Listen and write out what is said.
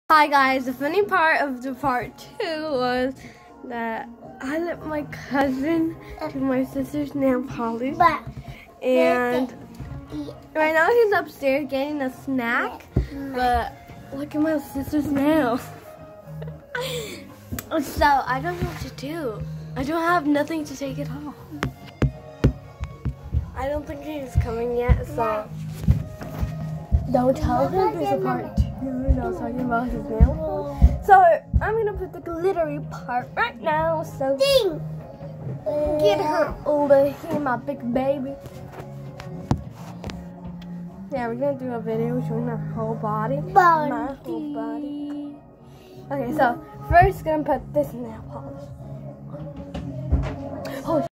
Hi guys, the funny part of the part 2 was that I let my cousin do my sister's nail polish, and right now he's upstairs getting a snack, but look at my sister's nails. So I don't know what to do. I don't have nothing to take it off. I don't think he's coming yet, so don't tell him there's a part 2 and I was talking about his nail. So I'm gonna put the glittery part right now. So get her over here, my big baby. Yeah, we're gonna do a video showing her whole body. My whole body. Okay, so first gonna put this nail polish.